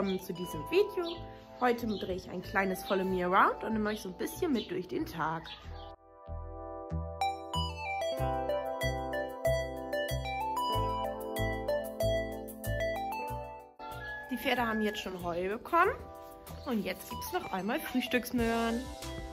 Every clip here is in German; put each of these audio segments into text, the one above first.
willkommen zu diesem Video. Heute drehe ich ein kleines Follow Me Around und nehme euch so ein bisschen mit durch den Tag. Die Pferde haben jetzt schon Heu bekommen und jetzt gibt es noch einmal Frühstücksmöhren.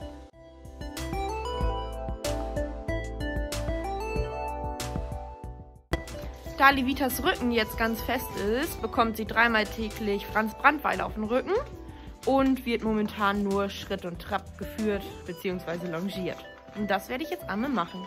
Da Levitas Rücken jetzt ganz fest ist, bekommt sie dreimal täglich Franz Brandweiler auf den Rücken und wird momentan nur Schritt und Trab geführt bzw. longiert. Und das werde ich jetzt einmal machen.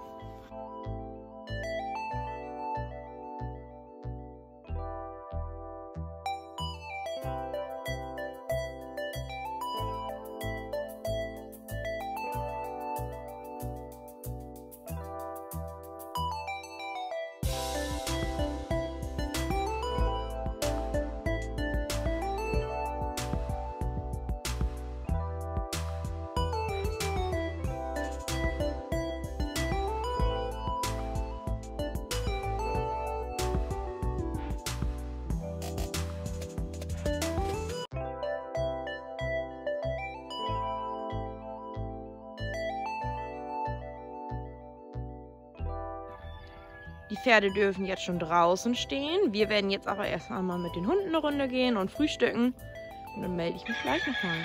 Die Pferde dürfen jetzt schon draußen stehen. Wir werden jetzt aber erst einmal mit den Hunden eine Runde gehen und frühstücken. Und dann melde ich mich gleich nochmal.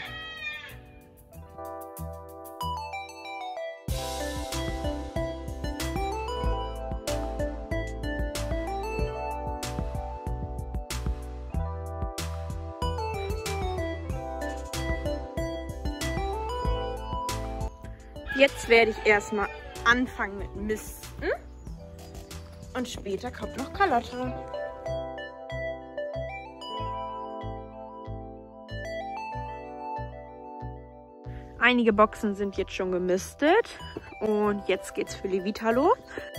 Jetzt werde ich erstmal anfangen mit Misten. Und später kommt noch Carlotta. Einige Boxen sind jetzt schon gemistet und jetzt geht's für Levita los.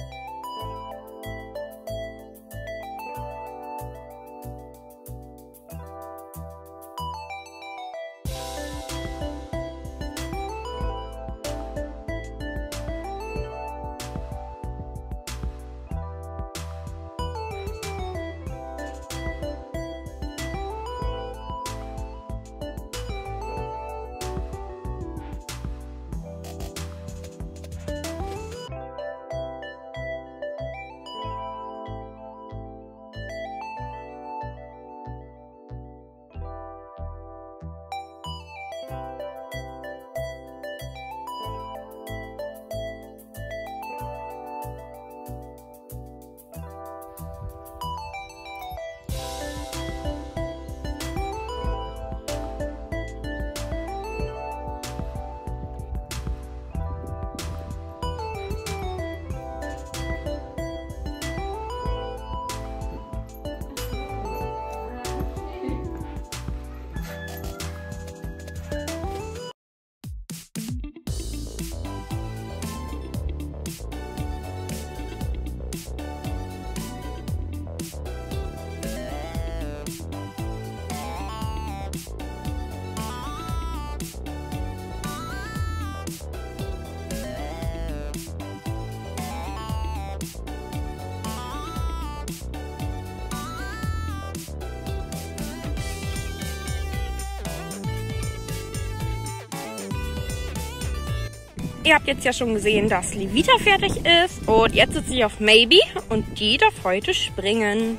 Ihr habt jetzt ja schon gesehen, dass Levita fertig ist und jetzt sitze ich auf Maybe und die darf heute springen.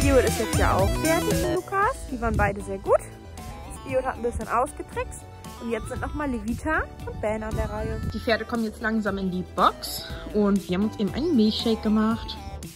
Spirit ist jetzt ja auch fertig, Lukas. Die waren beide sehr gut. Spirit hat ein bisschen ausgetrickst. Und jetzt sind nochmal Levita und Ben an der Reihe. Die Pferde kommen jetzt langsam in die Box. Und wir haben uns eben einen Milchshake gemacht.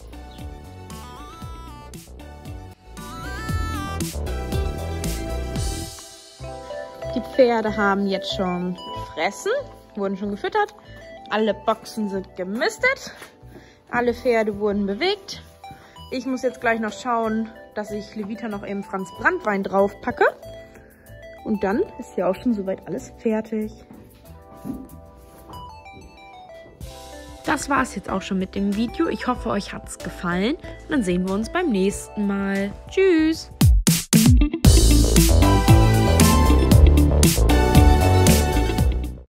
Die Pferde haben jetzt schon gefressen, wurden schon gefüttert. Alle Boxen sind gemistet. Alle Pferde wurden bewegt. Ich muss jetzt gleich noch schauen, dass ich Levita noch eben Franz Branntwein drauf packe. Und dann ist ja auch schon soweit alles fertig. Das war es jetzt auch schon mit dem Video. Ich hoffe, euch hat es gefallen. Und dann sehen wir uns beim nächsten Mal. Tschüss!